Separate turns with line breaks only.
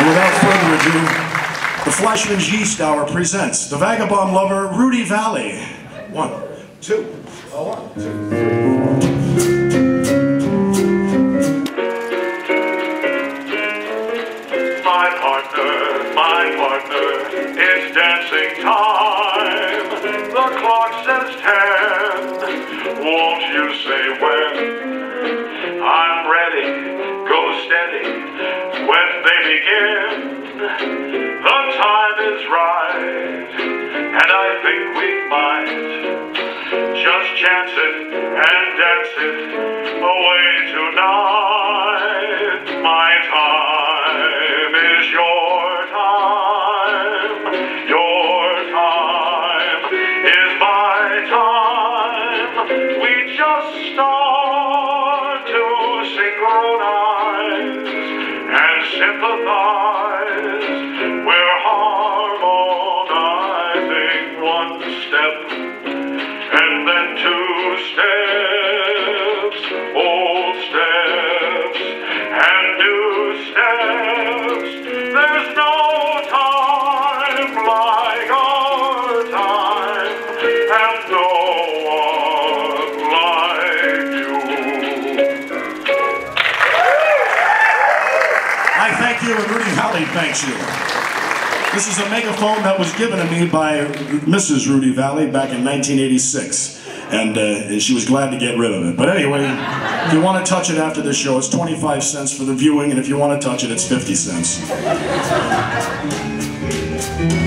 Without further ado, the Fleischman's Yeast Hour presents the vagabond lover, Rudy Valley. 1, 2, 1, 2, 3, 4. My partner, it's dancing time. The clock says 10. Won't you say when? I'm ready, go steady. When they begin, the time is right, and I think we might just chance it and dance it away tonight. My time is your time. Your time is my time. We just start to synchronize and sympathize. We're harmonizing one step and then 2 steps, old steps and new steps. There's no time like our time, and no one like you. I thank you, and Rudy Valley thanks you. This is a megaphone that was given to me by Mrs. Rudy Valley back in 1986, and she was glad to get rid of it. But anyway, if you want to touch it after the show, it's 25 cents for the viewing, and if you want to touch it, it's 50 cents.